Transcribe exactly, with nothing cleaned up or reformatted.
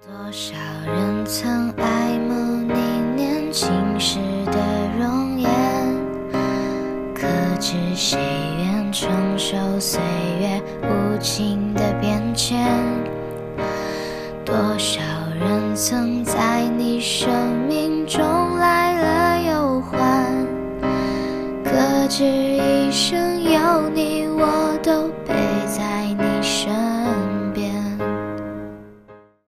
多少人曾爱慕你年轻时的容颜，可知谁愿承受岁月无情的变迁？多少人曾在你生命中来了又还，可知一生有你，我都陪在你